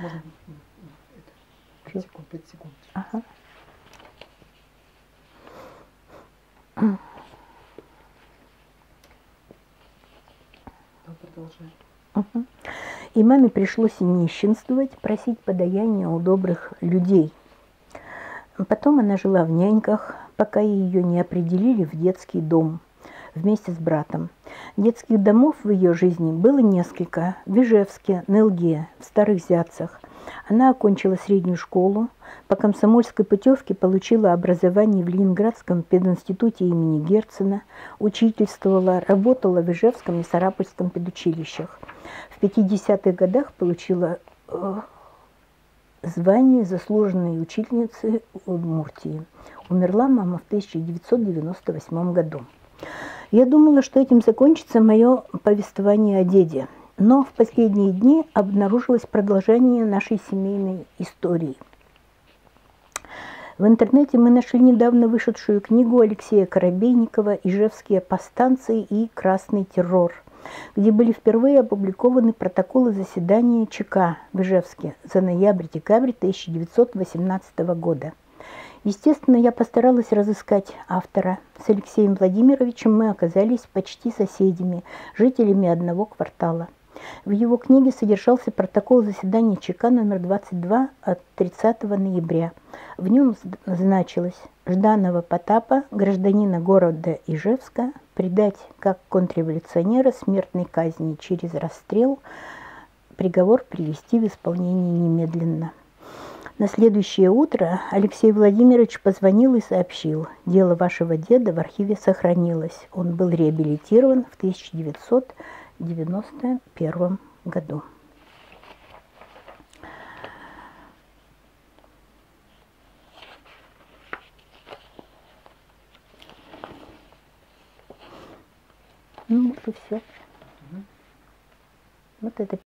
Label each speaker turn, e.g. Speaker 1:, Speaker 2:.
Speaker 1: Можно 5 секунд, 5 секунд.
Speaker 2: Ага.
Speaker 1: Да, продолжай.
Speaker 2: Угу. И маме пришлось нищенствовать, просить подаяния у добрых людей. Потом она жила в няньках, пока ее не определили в детский дом вместе с братом. Детских домов в ее жизни было несколько. В Ижевске, на Илге, в Старых Зятцах. Она окончила среднюю школу, по комсомольской путевке получила образование в Ленинградском пединституте имени Герцена, учительствовала, работала в Ижевском и Сарапульском педучилищах. В 50-х годах получила звание заслуженной учительницы Удмуртии. Умерла мама в 1998 году. Я думала, что этим закончится мое повествование о деде. Но в последние дни обнаружилось продолжение нашей семейной истории. В интернете мы нашли недавно вышедшую книгу Алексея Коробейникова «Ижевские повстанцы и красный террор», где были впервые опубликованы протоколы заседания ЧК в Ижевске за ноябрь-декабрь 1918 года. Естественно, я постаралась разыскать автора. С Алексеем Владимировичем мы оказались почти соседями, жителями одного квартала. В его книге содержался протокол заседания ЧК номер 22 от 30 ноября. В нем значилось: Жданова Потапа, гражданина города Ижевска, предать как контрреволюционера смертной казни через расстрел, приговор привести в исполнение немедленно. На следующее утро Алексей Владимирович позвонил и сообщил: дело вашего деда в архиве сохранилось. Он был реабилитирован в 1991 году. Ну, вот и все. Вот это